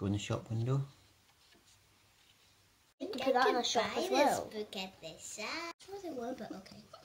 Go in the shop window. You can put that in a shop as well. Book at this. What was it? But okay.